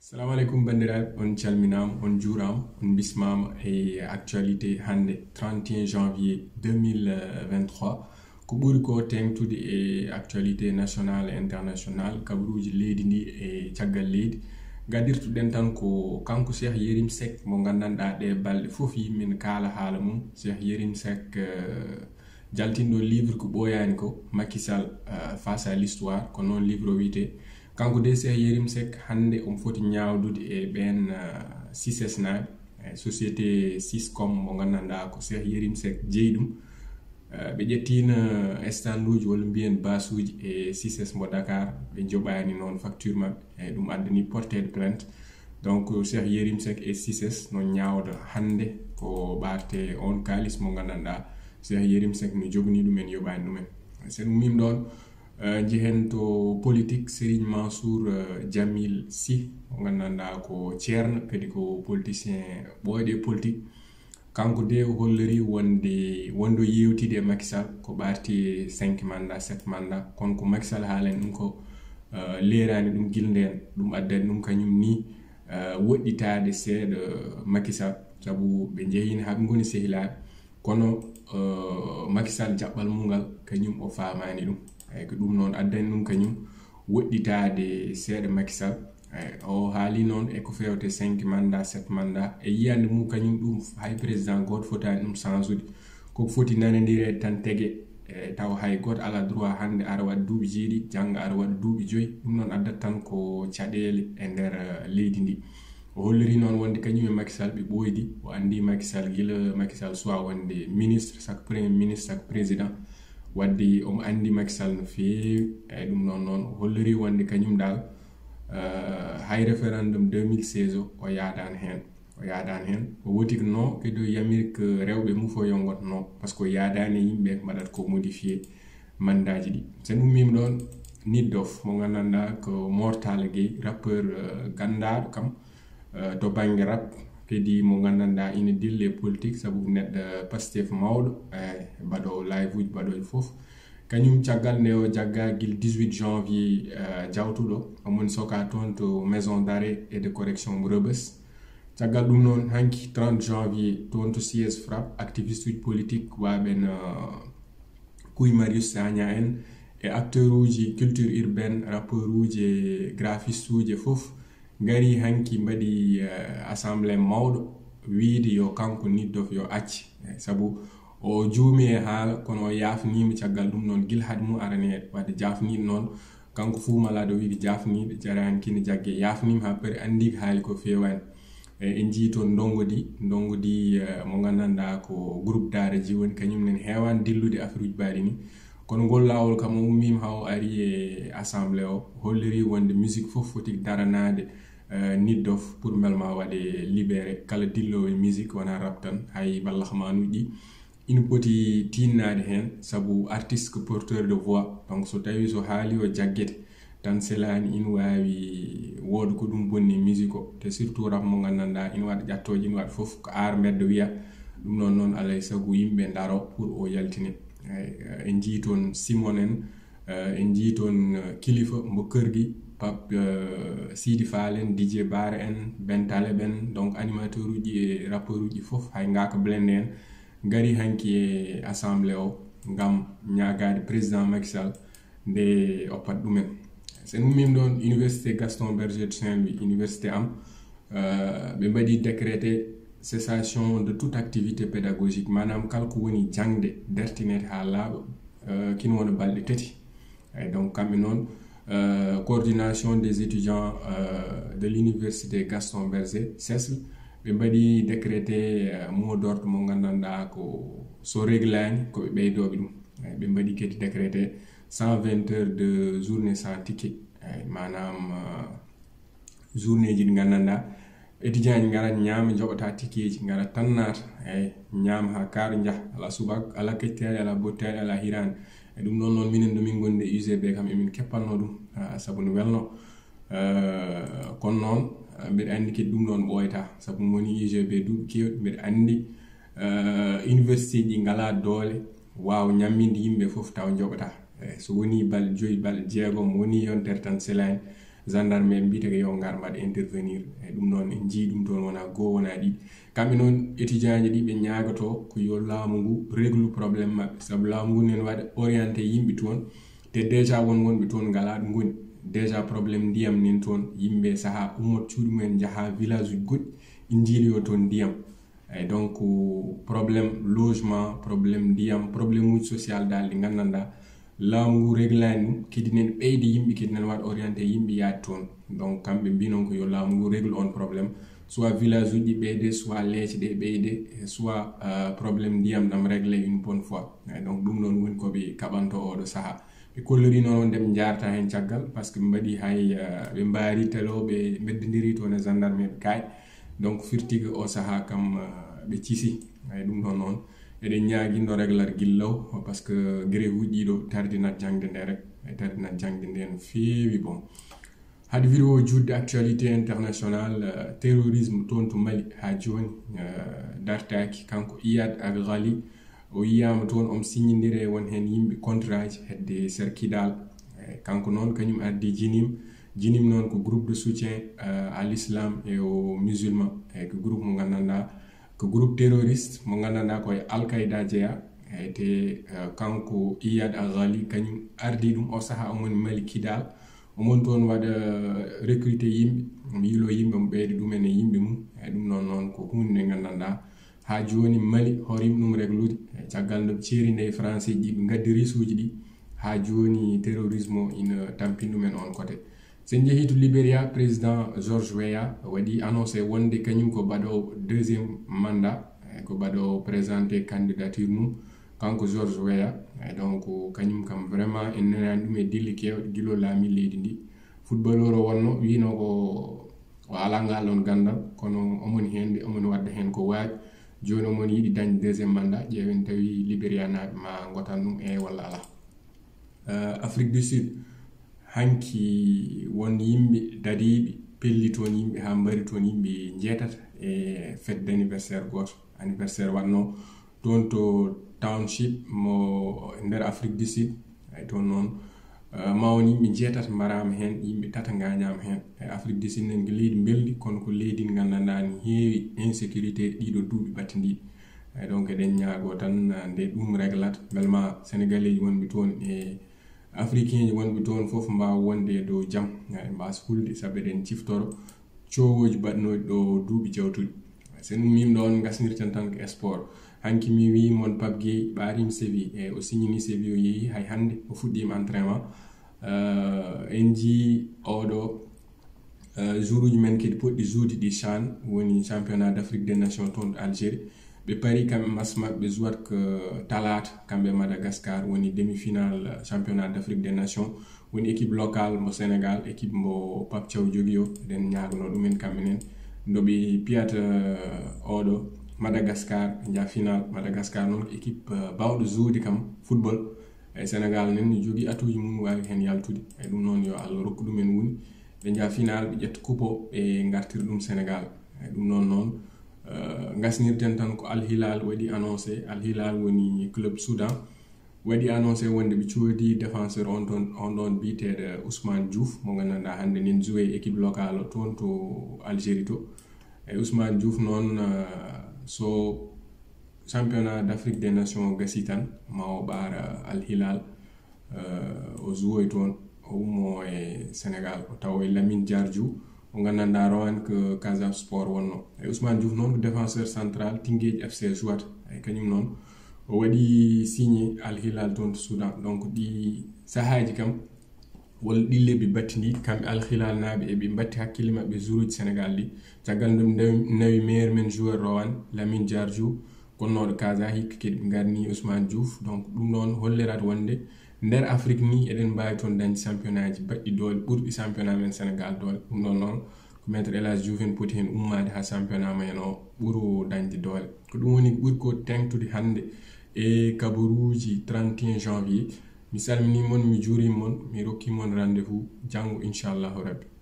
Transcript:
Assalamu alaikum bandiraɓe, on calminama, on juurama, on bismama e actualité hande 31 janvier 2023 ko ɓuri ko tengtude e actualité national et international kabaruji leydi ndi e caggal leydi. Gadirtuɗen tan ko kanko Cheikh Yérim Seck mo gandanɗa ɗe balɗe foof yimɓe kaala haala mum. Cheikh Yérim Seck jaltinɗo livre ko ɓoyani ko Macky Sall face à l'histoire ko noon livre o wiyete. Kanko de Cheikh Yérim Seck hande on foti ñawdude e ɓen Cices naɓe société Siscom mo gandanɗa ko Cheikh Yérim Seck jeeyi ɗum. Ɓe ƴettina stand uji walla mbiyen basuji e Cices mo Dakar, ɓe joɓani noon facture mabɓe e ɗum addani portede plainte. Donc Cheikh Yérim Seck e Cices no ñawda hande ko ɓarte on kalis mo gandanɗa Cheikh Yérim Seck no jogani ɗumen yoɓani ɗumen. Sen ummima ɗon jehen to politique, Serigne Mansour Djamil Sy mo gandanɗa ko ceerno kadi ko politicien ɓoyɗo politique. Kanko de holliri wondo yewtide e Macky Sall ko ɓarti 5 mandat 7 mandat, kono ko Macky Sall haalani ɗum ko leerani ɗum gilden ɗum addani ɗum kañum ni woɗɗitade seeɗa Macky Sall, saabu ɓe jehini haɓe goni sehilaɓe kono Macky Sall jaɓɓal mungal kañum o famani ɗum. Ko ɗum noon addani ɗum kañum woɗɗitade seeɗa Macky Sall. O haali noon e ko fewte 5 mandat 7 mandat e yiyande mum kañum ɗum hay président goto fotani ɗum change-ude, koko foti nanodire tan tege taw hay goto ala droit hande ara waɗa duuɓi jeeɗiɗi jangga ara waɗa duuɓi 5. ɗum noon addata tan ko caɗele e nder leydi ndi. O holliri noon wonde kañum e Macky Sall ɓe ɓoydi. O andi Macky Sall gila Macky Sall soit wonde ministre sak premier ministre sak président, wadde omo andi Macky Sall no feewi. Eyi ɗum noon o holliri wonde kañum dal hay référendum 2016 o yaadani hen o woti ko non kadi o yamiri ko rewɓe mufo yo got non par ce que o yaadani yimɓe mbaɗata ko modifié mandaji ɗi. Sen ummima ɗon Nit Doff mo gandanɗa ko Mortala Gueye, rappeur gandaɗo kam to banggue rap, kadi mo gandanɗa ina dille politique saabu neɗɗo Pastef mawɗo mbaɗo live uji mbaɗoji foof. Kañum caggal nde o jagga guil 18 janvier jawtuɗo omoni soka toon to maison d'arrêt et de correction mo Rebeuss. Caggal ɗum noon hanki 30 janvier toon to siège frappe activiste uji politique waɓen Guy Marius Sagna en e acteur uji culture urbaine, rappeur uji e graphiste uji foof gari hanki mbaɗi assemblée mawɗo wiide yo kanko Nit Doff yo acci, saabu o juumi e haala kono o yafnima caggal ɗum noon guila haade mum aranede wadde jafniɗo noon kanko fuu malaɗo wiide jafniɗo jarani kine jagge yafnima ha paari andi ko haali ko fewani. En jii toon ndongodi mo gandanɗa ko groupe Daara-J woni kañum nen hewani dillude affaire uji mbaɗi ni, kono ngol lawol kam o ummima ha o ari e assemblée o holliri wonde musique foof foti daranade Nit Doff pour belma waɗe libéré kala dillowo e musique wona rap tan hay ballahmanuji ɗi ina poti tinnade hen saabu artiste ko porteur de voix. Donc so tawi so haali o jaggete tan selani ina wawi wooda ko ɗum bonni musique o, te surtout rap mo gandanɗa ina waɗa ƴattoje ina waɗa foof ko ar mbeddo wiya ɗum noon alay saago yimɓe daro pour o yaltine. En jii toon Simon en jii toon Kilifa mbo Kërgui, Pape Sidi Fall en, DJ Bara en, Ben Taleb en, donc animateur uji e rappeur uji foof hay Ngaka Blende en gari hanki e assemblée o ngam ñagade président Macky Sall nde oppat ɗumen. Sen ummima ɗon université Gaston Berger de Saint-Louis, université am ɓe mbaɗi décrété cessation de toute activité pédagogique, manam kala ko woni jangde dertinede ha laaɓa kino wona balɗe 3. Donc kamɓe noon coordination des étudiants de l'université Gaston Berger CESL ɓe mbaɗi décrété mot d'ordre mo gandanɗa ko so réglani koɓe ɓeydoɓe ɗum. Ɓe mbaɗi kadi décrété 120 heures de journée sans ticket, manam journée ji ɗi gandanɗa étudiant ji garat ñaama joɓata ticket ji garat tan naata ñaama ha kaaro jaaha ala subak ala kettade ala bottade ala hirande. E ɗum noon minen domin gonde UGB kam emin keppanno ɗum saabu no welno kono noon mbeɗa andi kadi ɗum noon ɓoyata saabu woni UGB duuɓi kewɗi. Mbeɗa andi université ji ngala doole wawa ñamminde yimɓe foof taw joɓata. So woni balɗe 5 balɗe 6 woni yontere tan selani gendarme en mbiyete ko yo ngar mbaɗa intervenir e ɗum noon en jii ɗum toon wona goo wona ɗiɗi kamɓe noon étudiant ji ɗi ɓe ñaagoto ko yo laamu ngu réglu probléme maɓɓe sabu laamu ngu nen waɗa orienté yimɓe toon te déjà won wonɓe toon ngala ɗo ngoni déjà probléme ndiyam nen toon yimɓe saha ummot cuuɗi mumen jaha village uji goɗɗi jiiliyo toon ndiyam et donc probléme logement probléme ndiyam probléme uji social dal ɗi nganndanɗa laamu ngu réglani ɗum kadi nen ɓeyde yimɓe kadi nen waɗa orienté yimɓe yaade toon donc kamɓe mbi noon ko yo laamu ngu régle on probléme soit village uji ɗi ɓeyde soit leece ɗe ɓeyde soit probléme ndiyam ɗam réglé une bonne fois et donc ɗum noon woni koɓe kaɓanto oɗo saaha ɓe kollori noon nde ɓe jarta hen caggal par ce que ɓe mbaɗi hay ɓe mbaari telo ɓe beddodiri toon e gendarme ɓe kaye donc firtigue o saaha kam ɓe cisi ay ɗum ɗon noon eɗen ñaaguindo réglar guillaw par ce que grève uji ɗiɗo tardinat jangde nde rek e tardinat jangde nde no feewi bon hade vidéo judde actualité internationale terrorisme toon to Mali ha joni dartaki kanko Iyad Aghali o yiyama toon omo signidire won hen yimɓe contrat ji hedde Serkidal kanko noon kañum addi jinim noon ko groupe de soutien à l'islam et aux musulmans ko groupe mo gandanɗa ko groupe terroriste mo gandanɗa koye Al-Qaïda jeeya te kanko Iyad Aghali kañum ardi ɗum o saaha omoni Mali Kidal omon toon waɗa recruté yimɓe omo yilo yimɓe mo ɓeyde ɗumen e yimɓe mum e ɗum noon noon ko hunde nde gandanɗa ha joni Mali hoorima ɗum reglude e caggal nde ceeri nde français ji ɓe gaddi risuji ɗi ha joni terrorisme o ina tampin ɗumen on côté sen jeehi to Libéria président George Weah waɗi annoncé wonde kañum ko baɗowo deuxiéme mandat ko baɗowo présenté candidature mum kanko George Weah donc kañum kam vraiment en nanani ɗum e dilli kewɗe guilo laami leydi ndi footballeur o wonno wino ko o ala ngal on gandal kono omoni hen omoni wadda hen ko waawi joni omoni yiɗi dañde deuxiéme mandat ƴeewen tawi Libéria naɓe ma gotan ɗum walla ala Afrique du Sud hanki won yimɓe dadiɓe pelli toon yimɓe ha mbari toon yimɓe jeetata e fête d' anniversaire goto anniversaire watno toon to township mo nder Afrique du Sud ay toon noon mawon yimɓe jeetata mbarama hen yimɓe tata gañama hen e Afrique du Sud nen ko leydi beldi kono ko leydi gandanɗa ni heewi insécurité ɗiɗo duuɓi battidiɗi donc eɗen ñaago tan nde ɗum réglata beelma sénégalais ji wonɓe toon e africain ji wonɓe toon foof mbawa wonde dow jaam mbasa hulde saabu eɗen ciftoro cowoji baɗnoɗi ɗo duuɓi jawtuɗi sen ummima ɗo on gasnirten tan ko sport hanki mi wi mon Pape Gueye ɓarima Séville e o signini Séville o yeehi hay hande o fuɗɗima entraînement en jii oɗo jour uji men kadi poɗɗi juude ɗi CHAN woni championnat d'Afrique des nations toon to Algérie ɓe paari kamɓe match maɓɓe ɓe jouat ko talata kamɓe Madagascar woni demi-finale championnat d'Afrique des nations woni équipe locale mo Sénégal équipe mo Pape Thiaw jogui o eɗen ñagono ɗumen kamɓe nen ndoɓe piyata oɗo Madagascar ja final Madagascar noon ko équipe bawɗo joude kam football e Sénégal nen jogui atuji mum wawi hen yaltude e ɗum noon yo Allah rokku ɗumen woni ɓe ja final ɓe ƴetta coupe o ɓe gartira ɗum Sénégal e ɗum noon noon gasnirten tan ko Al Hilal waɗi annoncé Al Hilal woni club Soudan waɗi annoncé wonde ɓe coodi défenseur on ɗon biteɗo Ousmane Diouf mo gandanɗa hande nen joué équipe locale toon to Algérie to e Ousmane Diouf noon so championnat d'Afrique des nations gasi tan ma o ɓaara Al Hilal o jouoy toon o ummo e Sénégal o tawa e Lamine Diardiou o gandanɗa rowan ko Casa Sport wonno e Ousmane Diouf noon ko défenseur central Tinguéji FC jouata e kañum noon o waɗi signé Al Hilal toon to Soudan donc ɗi sahaji kam walla ɗi lebbi battidiɗi kamɓe Al Hilal naɓe eɓe batti hakkille mabɓe jour uji Sénégal ɗi caggal ɗum nawi meilleur men joueur rowan Lamine Diardiou gonnoɗo Casa hikka kadi ɓe garni Ousmane Diouf donc ɗum ɗon hollirat wonde nder Afrique ni eɗen mbawi toon dañde championnat ji baɗɗi doole ɓurɗi championnat men Sénégal doole ɗum ɗon noon ko maître El Hadji Diouf en poti hen ummade ha championnat men o ɓuuro dañde doole ko ɗum woni ɓuuri ko tengtude hande e kabaruji 31 janvier mi salminimon mi juurimon mi rokkimon rendez-vous janggo inchallahu rabbi